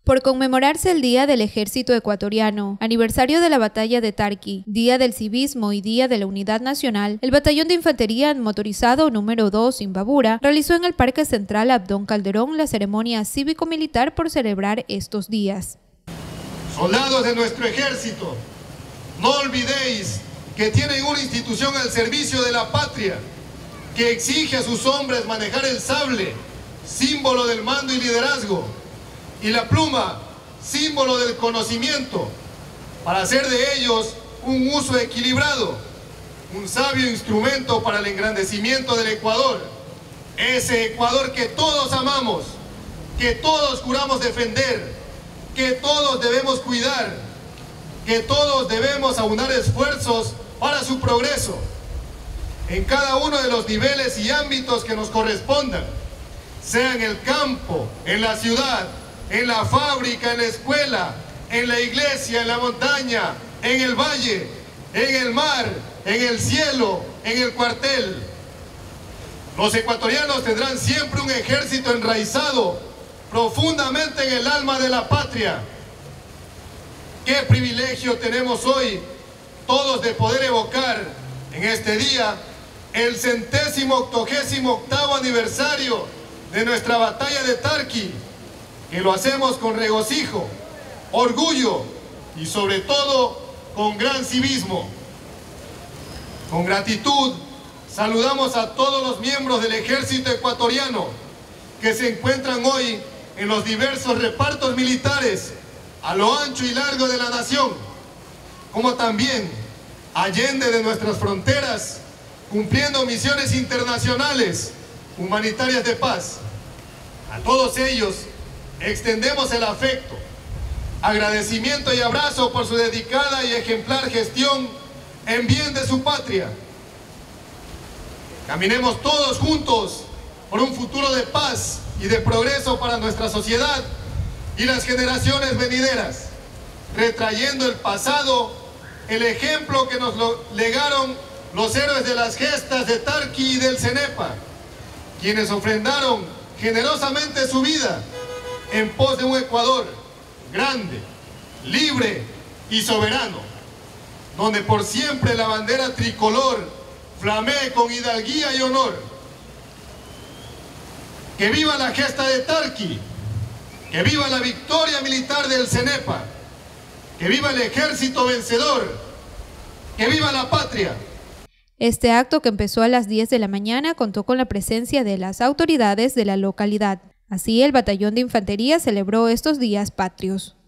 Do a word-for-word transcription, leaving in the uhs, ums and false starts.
Por conmemorarse el Día del Ejército Ecuatoriano, aniversario de la Batalla de Tarqui, Día del Civismo y Día de la Unidad Nacional, el Batallón de Infantería Motorizado número dos Imbabura realizó en el Parque Central Abdón Calderón la ceremonia cívico-militar por celebrar estos días. Soldados de nuestro ejército, no olvidéis que tienen una institución al servicio de la patria, que exige a sus hombres manejar el sable, símbolo del mando y liderazgo, y la pluma, símbolo del conocimiento, para hacer de ellos un uso equilibrado, un sabio instrumento para el engrandecimiento del Ecuador, ese Ecuador que todos amamos, que todos juramos defender, que todos debemos cuidar, que todos debemos aunar esfuerzos para su progreso, en cada uno de los niveles y ámbitos que nos correspondan, sea en el campo, en la ciudad, en la fábrica, en la escuela, en la iglesia, en la montaña, en el valle, en el mar, en el cielo, en el cuartel. Los ecuatorianos tendrán siempre un ejército enraizado profundamente en el alma de la patria. Qué privilegio tenemos hoy todos de poder evocar en este día el centésimo octogésimo octavo aniversario de nuestra batalla de Tarqui, que lo hacemos con regocijo, orgullo y sobre todo con gran civismo. Con gratitud saludamos a todos los miembros del ejército ecuatoriano que se encuentran hoy en los diversos repartos militares a lo ancho y largo de la nación, como también allende de nuestras fronteras, cumpliendo misiones internacionales humanitarias de paz. A todos ellos extendemos el afecto, agradecimiento y abrazo por su dedicada y ejemplar gestión en bien de su patria. Caminemos todos juntos por un futuro de paz y de progreso para nuestra sociedad y las generaciones venideras, retrayendo el pasado, el ejemplo que nos lo legaron los héroes de las gestas de Tarqui y del Cenepa, quienes ofrendaron generosamente su vida en pos de un Ecuador grande, libre y soberano, donde por siempre la bandera tricolor flamee con hidalguía y honor. ¡Que viva la gesta de Tarqui! ¡Que viva la victoria militar del Cenepa! ¡Que viva el ejército vencedor! ¡Que viva la patria! Este acto, que empezó a las diez de la mañana, contó con la presencia de las autoridades de la localidad. Así, el Batallón de Infantería celebró estos días patrios.